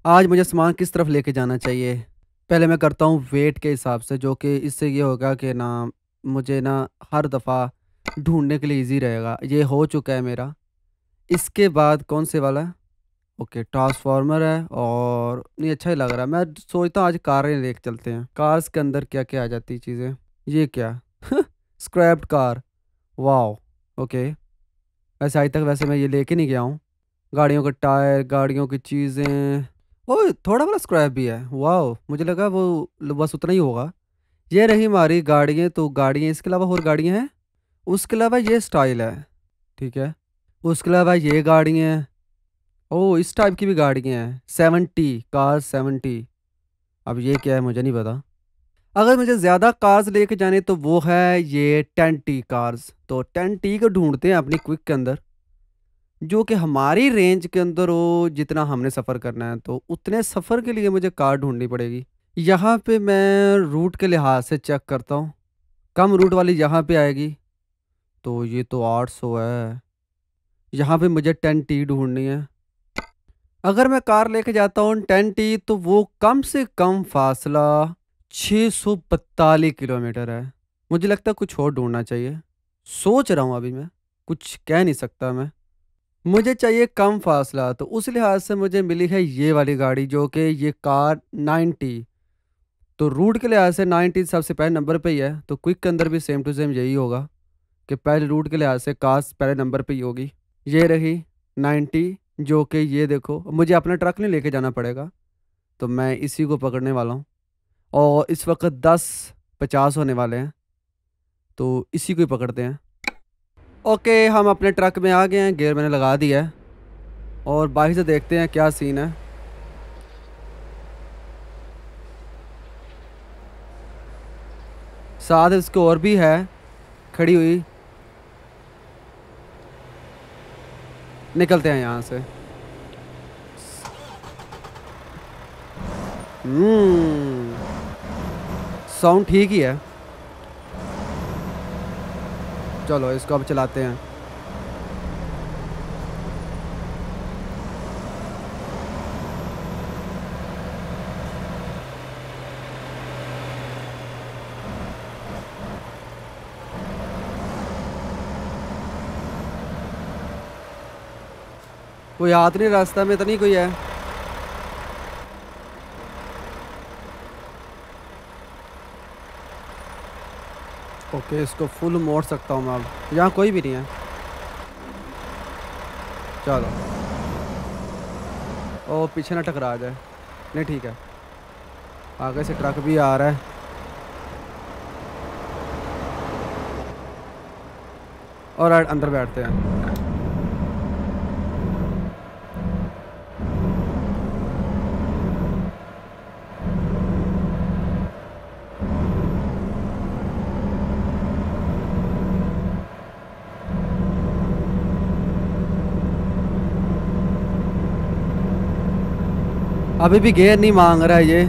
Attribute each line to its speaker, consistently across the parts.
Speaker 1: आज मुझे सामान किस तरफ लेके जाना चाहिए? पहले मैं करता हूँ वेट के हिसाब से, जो कि इससे ये होगा कि ना मुझे ना हर दफ़ा ढूँढने के लिए ईज़ी रहेगा। ये हो चुका है मेरा। इसके बाद कौन से वाला है? ओके, ट्रांसफ़ॉर्मर है और नहीं अच्छा ही लग रहा है। मैं सोचता हूँ आज कारें लेके चलते हैं। कार्स के अंदर क्या-क्या आ जाती है चीज़ें? ये क्या? Scraped car, wow! ओके, वैसे मैं ये लेके नहीं गया हूँ। गाड़ियों के टायर, गाड़ियों की चीज़ें। ओह! थोड़ा बड़ा स्क्रैप भी है। वॉव! मुझे लगा वो बस उतना ही होगा। ये रही हमारी गाड़ियाँ, तो गाड़ियाँ इसके अलावा और गाड़ियाँ हैं? उसके अलावा ये स्टाइल है, ठीक है। उसके अलावा ये गाड़ियाँ हैं। ओह! इस टाइप की भी गाड़ियाँ हैं। 70 कार 70। अब ये क्या है मुझे नहीं पता। अगर मुझे ज़्यादा कार्स लेके जाने तो वो है ये 10T कार्स। तो 10T को ढूँढते हैं अपनी क्विक के अंदर। जो कि हमारी रेंज के अंदर हो, जितना हमने सफ़र करना है, तो उतने सफ़र के लिए मुझे कार ढूँढनी पड़ेगी। यहाँ पे मैं रूट के लिहाज से चेक करता हूँ। कम रूट वाली यहाँ पे आएगी, तो ये तो 800 है। यहाँ पे मुझे 10T ढूँढनी है। अगर मैं कार लेके जाता हूँ 10T, तो वो कम से कम फ़ासला 642 किलोमीटर है। मुझे लगता है कुछ और ढूँढना चाहिए। सोच रहा हूँ अभी मैं, कुछ कह नहीं सकता मैं। मुझे चाहिए कम फासला, तो उस लिहाज से मुझे मिली है ये वाली गाड़ी, जो कि ये कार 90। तो रूट के लिहाज से 90 सबसे पहले नंबर पे ही है, तो क्विक के अंदर भी सेम टू सेम यही होगा कि पहले रूट के लिहाज से कार्स पहले नंबर पे ही होगी। ये रही 90, जो कि ये देखो मुझे अपना ट्रक नहीं लेके जाना पड़ेगा, तो मैं इसी को पकड़ने वाला हूँ। और इस वक्त 10:50 होने वाले हैं, तो इसी को ही पकड़ते हैं। ओके, हम अपने ट्रक में आ गए हैं, गियर मैंने लगा दिया है और बाहर से देखते हैं क्या सीन है। साथ इसके और भी है खड़ी हुई। निकलते हैं यहाँ से। साउंड ठीक ही है। चलो इसको अब चलाते हैं। कोई हाथ नहीं, रास्ता में तो नहीं कोई है? ओके, इसको फुल मोड़ सकता हूँ मैं अब। यहाँ कोई भी नहीं है। चलो, ओ पीछे ना टकरा जाए। नहीं ठीक है। आगे से ट्रक भी आ रहा है। और अंदर बैठते हैं। अभी भी गेयर नहीं मांग रहा है ये।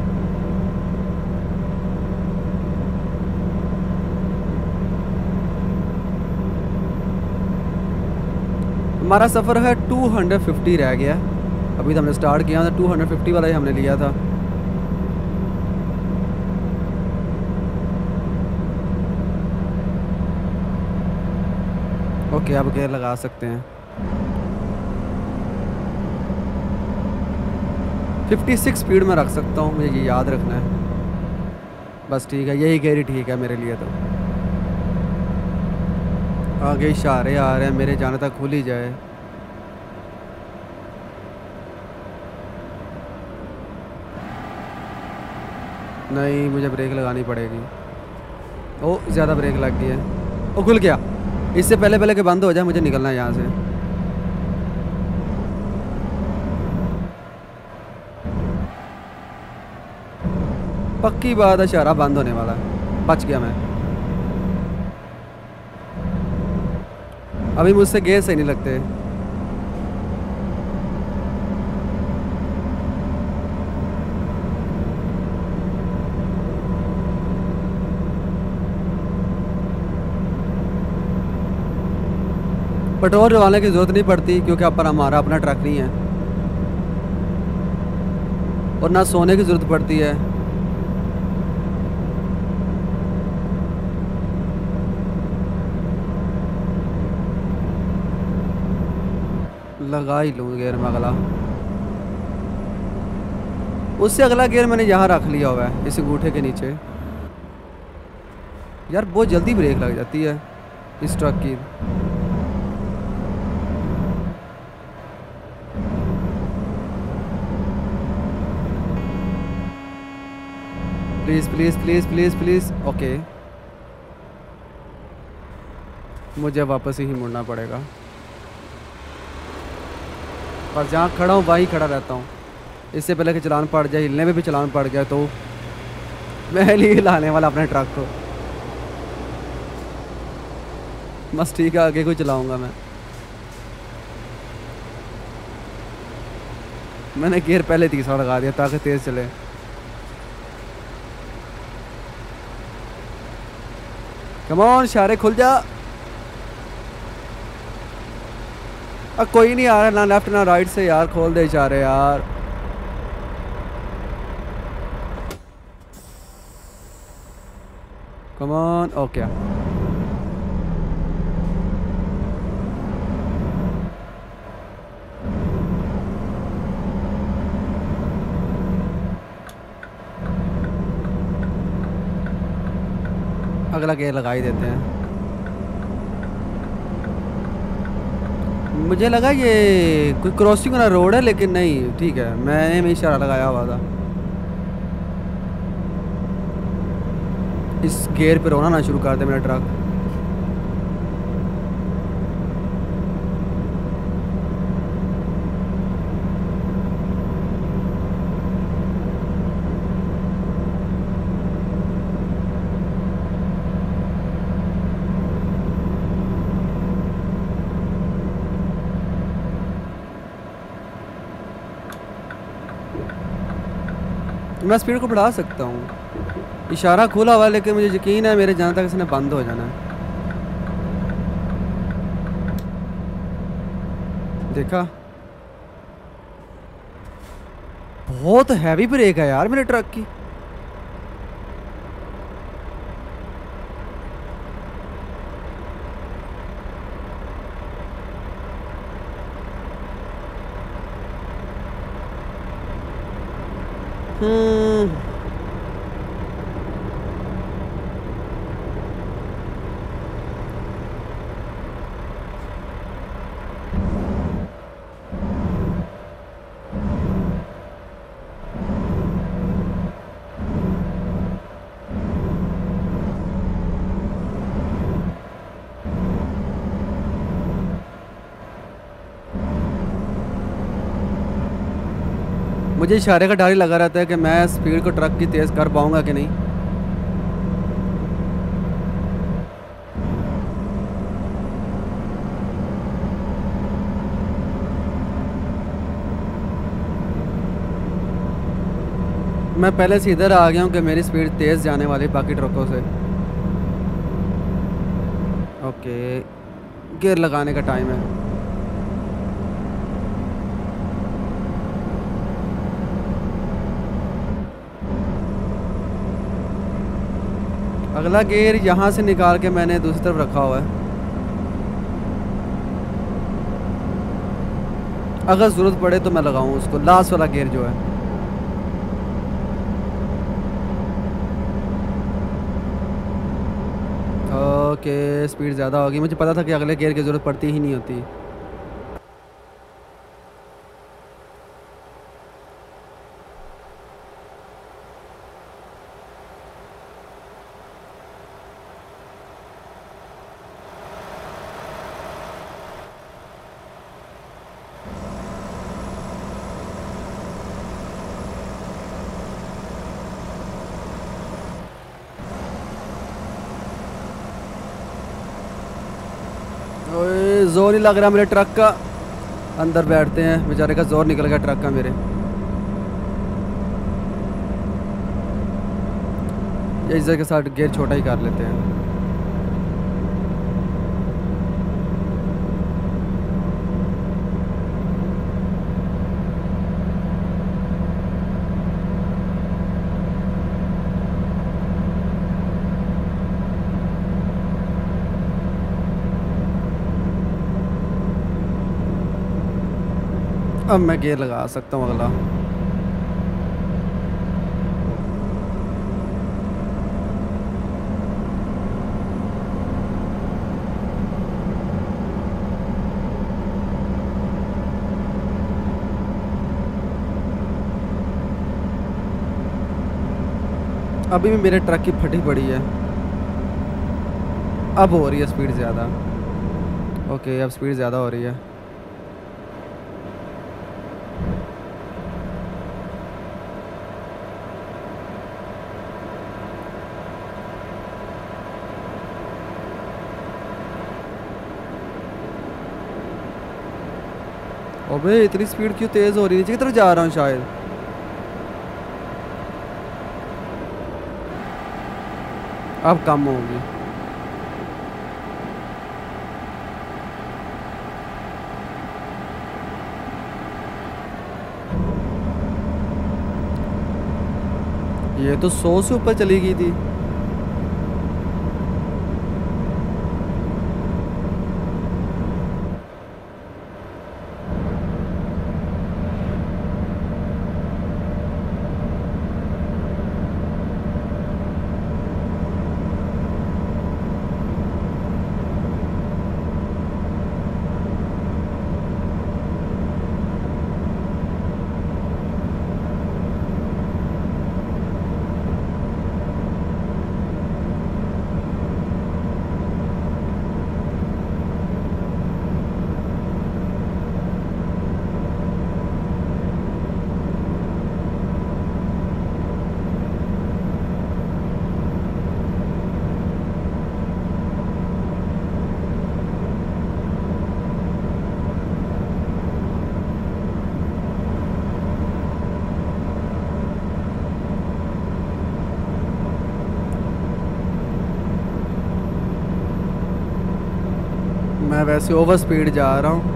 Speaker 1: हमारा सफ़र है 250 रह गया। अभी तो हमने स्टार्ट किया था, 250 वाला ही हमने लिया था। ओके, अब गेयर लगा सकते हैं। 56 स्पीड में रख सकता हूँ, मुझे ये याद रखना है। बस ठीक है, यही गेयर ही ठीक है मेरे लिए तो। आगे इशारे आ रहे हैं, मेरे जाने तक खुल ही जाए। नहीं, मुझे ब्रेक लगानी पड़ेगी। ओ ज़्यादा ब्रेक लग गई है। ओ खुल गया। इससे पहले पहले कि बंद हो जाए, मुझे निकलना है यहाँ से। पक्की बात है, इशारा बंद होने वाला है। बच गया मैं। अभी मुझसे गेयर सही नहीं लगते। पेट्रोल डलवाने की ज़रूरत नहीं पड़ती, क्योंकि अब पर हमारा अपना ट्रक नहीं है। और ना सोने की ज़रूरत पड़ती है। लगा ही लूँ गियर में अगला। उससे अगला गियर मैंने यहाँ रख लिया हुआ है इस अंगूठे के नीचे। यार बहुत जल्दी ब्रेक लग जाती है इस ट्रक की। Please please please please please. Okay, मुझे वापस ही मुड़ना पड़ेगा और जहाँ खड़ा हूँ वहीं खड़ा रहता हूँ। इससे पहले कि चलान पड़ जाए, हिलने में भी चलान पड़ गया तो मैं नहीं हिलाने वाला अपने ट्रक को। बस ठीक है, आगे को चलाऊँगा मैं। मैंने गियर पहले तीसरा लगा दिया ताकि तेज़ चले। कम ऑन इशारे खुल जा। अब कोई नहीं आ रहा ना लेफ्ट ना राइट से यार, खोल दे इशारे यार। Come on. ओके, अगला गियर लगा ही देते हैं। मुझे लगा ये कोई क्रॉसिंग वाला रोड है, लेकिन नहीं, ठीक है, मैंने भी इशारा लगाया हुआ था। इस गियर पे रोना ना शुरू कर दे मेरा ट्रक। मैं स्पीड को बढ़ा सकता हूँ, इशारा खुला हुआ है, लेकिन मुझे यकीन है मेरे जहाँ तक इसने बंद हो जाना है। देखा, बहुत हैवी ब्रेक है यार मेरे ट्रक की। मुझे इशारे का डर ही लगा रहता है कि मैं स्पीड को ट्रक की तेज़ कर पाऊंगा कि नहीं। मैं पहले से इधर आ गया हूँ कि मेरी स्पीड तेज़ जाने वाली बाकी ट्रकों से। ओके, गियर लगाने का टाइम है। अगला गियर यहाँ से निकाल के मैंने दूसरी तरफ रखा हुआ है, अगर ज़रूरत पड़े तो मैं लगाऊँ उसको। लास्ट वाला गियर जो है, ओके, स्पीड ज़्यादा होगी। मुझे पता था कि अगले गियर की ज़रूरत पड़ती ही नहीं होती। ओए, जोर नहीं लग रहा मेरे ट्रक का। अंदर बैठते हैं, बेचारे का जोर निकल गया ट्रक का मेरे। ये इस के साथ गियर छोटा ही कर लेते हैं। अब मैं गियर लगा सकता हूँ अगला। अभी भी मेरे ट्रक की फटी पड़ी है। अब हो रही है स्पीड ज़्यादा। ओके, अब स्पीड ज़्यादा हो रही है। अबे इतनी स्पीड क्यों तेज़ हो रही है? नीचे की तरफ जा रहा हूँ शायद। अब कम होगी। ये तो 100 से ऊपर चली गई थी। मैं वैसे ओवर स्पीड जा रहा हूँ।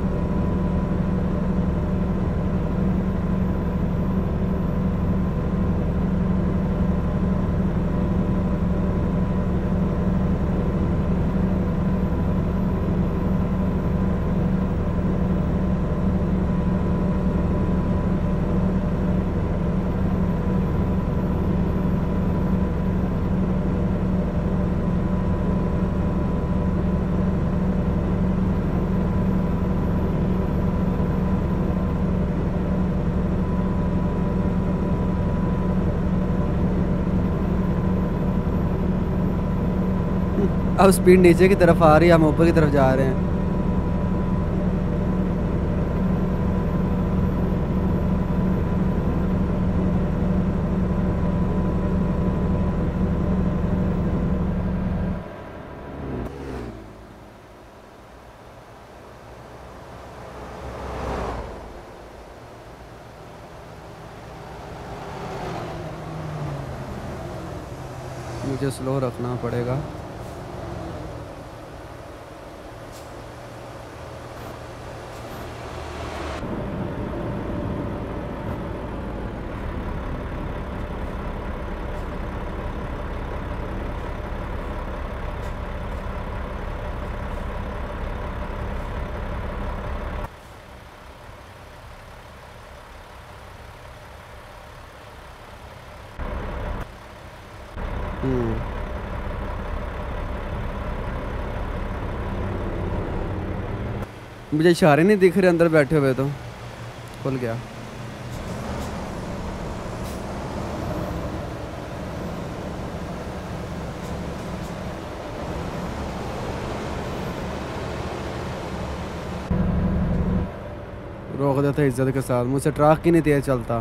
Speaker 1: अब स्पीड नीचे की तरफ आ रही है, हम ऊपर की तरफ जा रहे हैं। मुझे स्लो रखना पड़ेगा। मुझे इशारे नहीं दिख रहे अंदर बैठे हुए तो। खुल गया। रोक देता इज्जत के साथ, मुझसे ट्रक ही नहीं तेज चलता।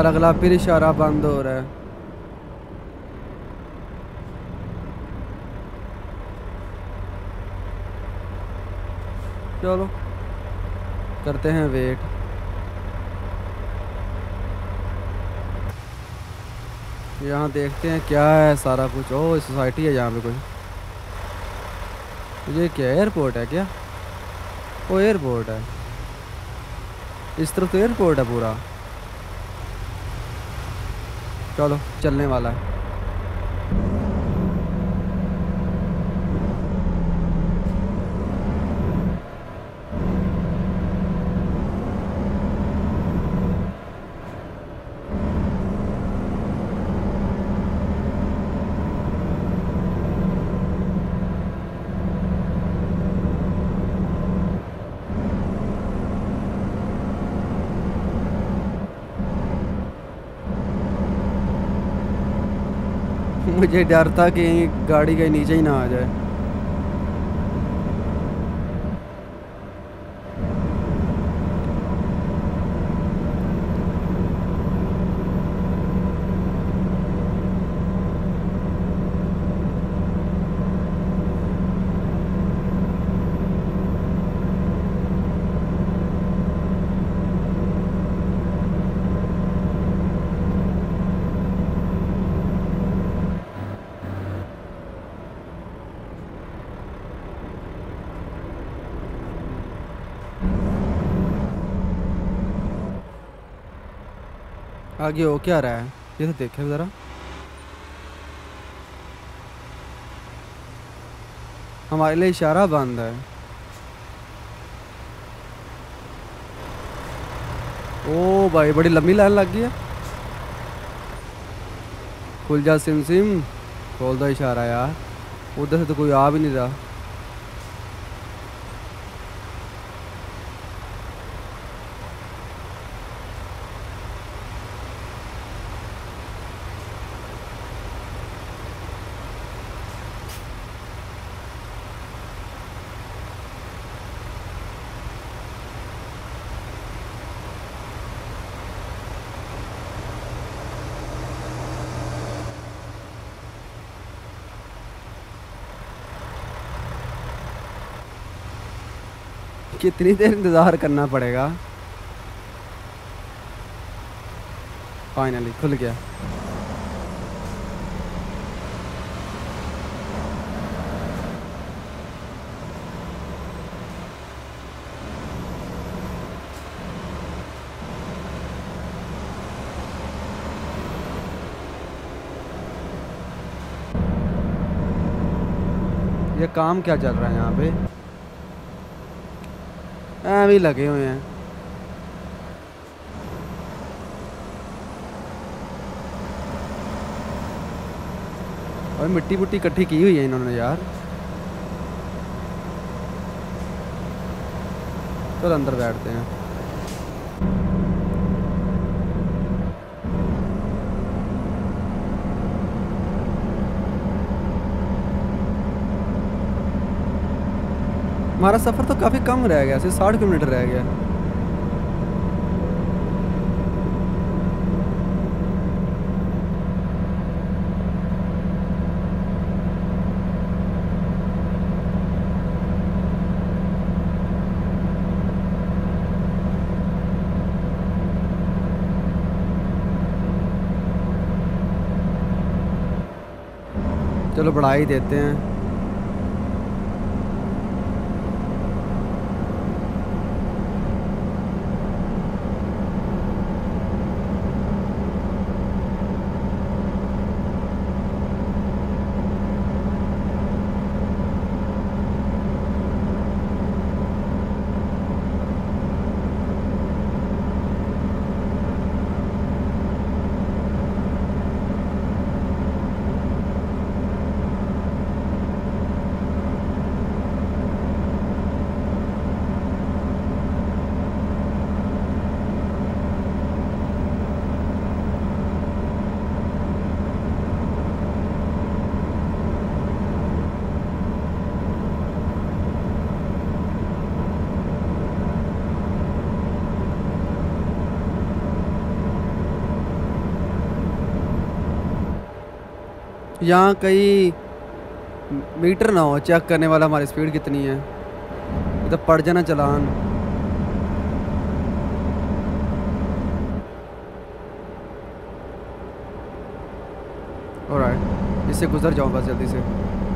Speaker 1: यार अगला फिर इशारा बंद हो रहा है। चलो करते हैं वेट। यहाँ देखते हैं क्या है सारा कुछ। ओह सोसाइटी है यहाँ पे कोई। ये क्या एयरपोर्ट है क्या? ओ एयरपोर्ट है, इस तरफ तो एयरपोर्ट है पूरा। चलो चलने वाला है। मुझे डर था कि गाड़ी के नीचे ही ना आ जाए। आगे हो क्या रहा है ये तो देखे ज़रा। हमारे लिए इशारा बंद है। ओ भाई बड़ी लंबी लाइन लग गई है। खुल जा सिम सिम, खोल दो इशारा यार। उधर से तो कोई आ भी नहीं रहा। कितनी देर इंतज़ार करना पड़ेगा? फाइनली खुल गया। ये काम क्या चल रहा है यहाँ पे? भी लगे हुए हैं। और मिट्टी मुट्टी इकट्ठी की हुई है इन्होंने यार। चलो अंदर बैठते हैं। हमारा सफ़र तो काफ़ी कम रह गया, सिर्फ 60 किलोमीटर रह गया। चलो बढ़ा ही देते हैं। यहाँ कहीं मीटर ना हो चेक करने वाला हमारी स्पीड कितनी है, तो पड़ जाना चालान। ऑलराइट, इससे गुजर जाऊँ बस जल्दी से।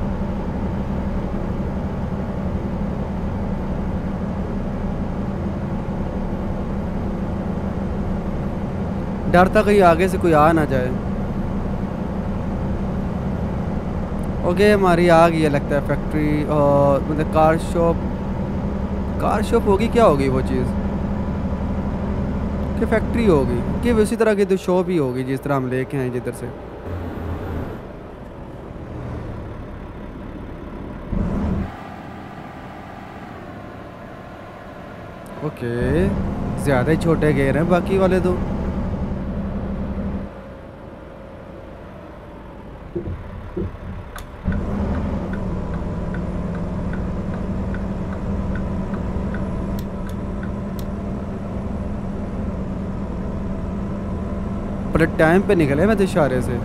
Speaker 1: डर था कहीं आगे से कोई आ ना जाए। ओके, हमारी आ गई है लगता है फैक्ट्री, और मतलब कार शॉप। कार शॉप होगी, क्या होगी वो चीज़ कि फैक्ट्री होगी कि उसी तरह की तो शॉप ही होगी जिस तरह हम लेके आए जिधर से। ओके, ज़्यादा ही छोटे गेयर हैं बाकी वाले तो। बड़े टाइम पे निकले मैं तो इशारे से।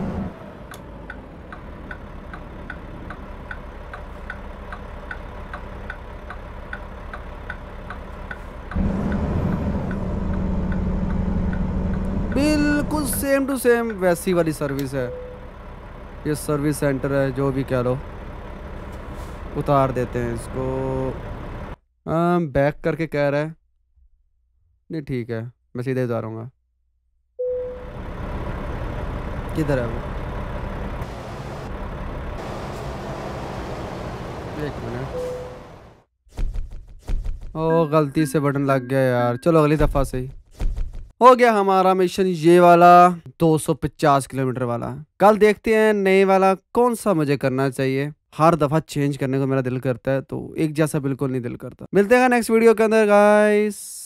Speaker 1: बिल्कुल सेम टू सेम वैसी वाली सर्विस है। ये सर्विस सेंटर है जो भी कह लो। उतार देते हैं इसको। बैक करके कह रहा है। नहीं ठीक है, मैं सीधे उतारूंगा। किधर है वो? एक मिनट। ओ, गलती से बटन लग गया यार। चलो अगली दफ़ा से ही हो गया हमारा मिशन ये वाला, 250 किलोमीटर वाला। कल देखते हैं नए वाला कौन सा मुझे करना चाहिए। हर दफ़ा चेंज करने को मेरा दिल करता है, तो एक जैसा बिल्कुल नहीं दिल करता। मिलते हैं नेक्स्ट वीडियो के अंदर गाइस।